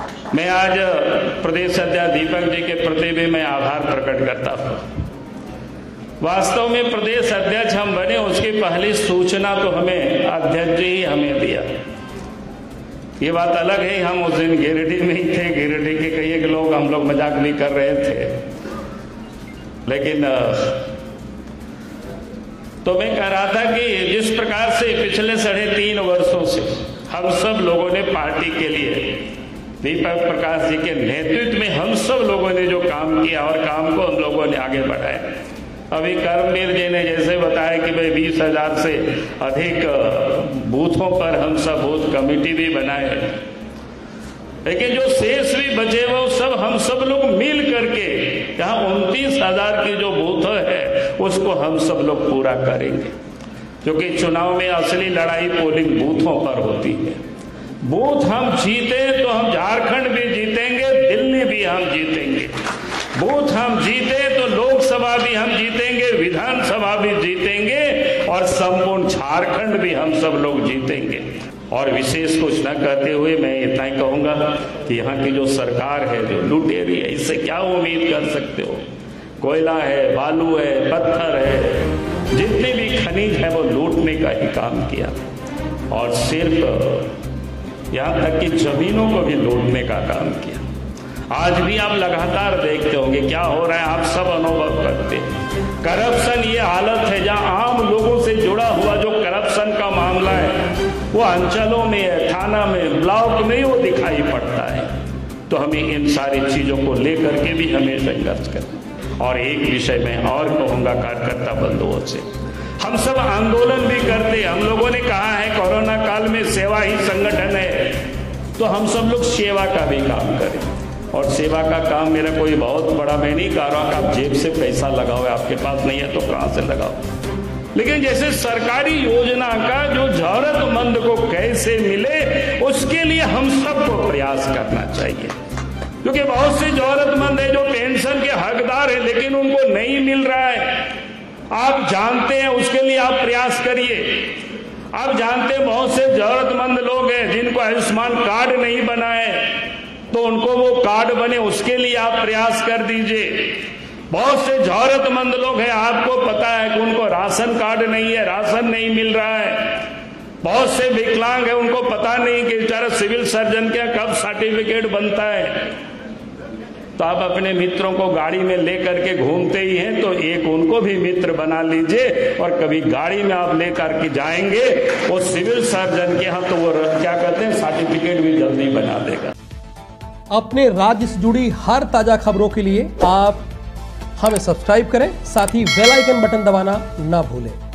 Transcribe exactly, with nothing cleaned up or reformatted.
मैं आज प्रदेश अध्यक्ष दीपक जी के प्रति भी मैं आभार प्रकट करता हूँ। वास्तव में प्रदेश अध्यक्ष हम बने उसकी पहली सूचना तो हमें अध्यक्ष जी ही हमें दिया। ये बात अलग है, हम उस दिन गिरिडीह में ही थे, गिरिडीह के कई एक लोग हम लोग मजाक भी कर रहे थे, लेकिन तो मैं कह रहा था कि जिस प्रकार से पिछले साढ़े तीन वर्षों से हम सब लोगों ने पार्टी के लिए दीपक प्रकाश जी के नेतृत्व में हम सब लोगों ने जो काम किया और काम को हम लोगों ने आगे बढ़ाया। अभी कर्मवीर जी ने जैसे बताया कि भाई बीस हजार से अधिक बूथों पर हम सब बूथ कमेटी भी बनाए, लेकिन जो शेष भी बचे वो सब हम सब लोग मिल करके यहाँ उनतीस हजार की जो बूथ है उसको हम सब लोग पूरा करेंगे, क्योंकि चुनाव में असली लड़ाई पोलिंग बूथों पर होती है। बूथ हम जीते तो हम झारखंड भी जीतेंगे, दिल्ली भी हम जीतेंगे। बूथ हम जीते तो लोकसभा भी हम जीतेंगे, विधानसभा भी जीतेंगे और संपूर्ण झारखंड भी हम सब लोग जीतेंगे। और विशेष कुछ न कहते हुए मैं इतना ही कहूंगा कि यहाँ की जो सरकार है जो लुटेरी है, इससे क्या उम्मीद कर सकते हो। कोयला है, बालू है, पत्थर है, जितने भी खनिज है वो लूटने का ही काम किया और सिर्फ यहाँ तक कि जमीनों को भी लूटने का काम किया। आज भी आप लगातार देखते होंगे क्या हो रहा है, आप सब अनुभव करते हैं। करप्शन ये हालत है जहां आम लोगों से जुड़ा हुआ जो करप्शन का मामला है वो अंचलों में है, थाना में, ब्लॉक में वो दिखाई पड़ता है। तो हमें इन सारी चीजों को लेकर के भी हमें संघर्ष करना। और एक विषय मैं और कहूंगा कार्यकर्ता बंधुओं से, हम सब आंदोलन भी करते, हम लोगों ने कहा है कोरोना काल में सेवा ही संगठन है, तो हम सब लोग सेवा का भी काम करें। और सेवा का काम मेरा कोई बहुत बड़ा मैं नहीं कह रहा कि आप जेब से पैसा लगाओ, आपके पास नहीं है तो कहां से लगाओ, लेकिन जैसे सरकारी योजना का जो जरूरतमंद को कैसे मिले उसके लिए हम सबको प्रयास करना चाहिए। क्योंकि बहुत से जरूरतमंद है जो पेंशन के हकदार है लेकिन उनको नहीं मिल रहा है। आप जानते हैं, उसके लिए आप प्रयास करिए। आप जानते हैं बहुत से जरूरतमंद लोग हैं जिनको आयुष्मान कार्ड नहीं बना है, तो उनको वो कार्ड बने उसके लिए आप प्रयास कर दीजिए। बहुत से जरूरतमंद लोग हैं, आपको पता है कि उनको राशन कार्ड नहीं है, राशन नहीं मिल रहा है। बहुत से विकलांग है, उनको पता नहीं कि बेचारा सिविल सर्जन का कब सर्टिफिकेट बनता है। तो आप अपने मित्रों को गाड़ी में लेकर के घूमते ही हैं, तो एक उनको भी मित्र बना लीजिए और कभी गाड़ी में आप लेकर के जाएंगे वो सिविल सर्जन के यहाँ, तो वो क्या कहते हैं सर्टिफिकेट भी जल्दी बना देगा। अपने राज्य से जुड़ी हर ताजा खबरों के लिए आप हमें सब्सक्राइब करें, साथ ही बेल आइकन बटन दबाना ना भूलें।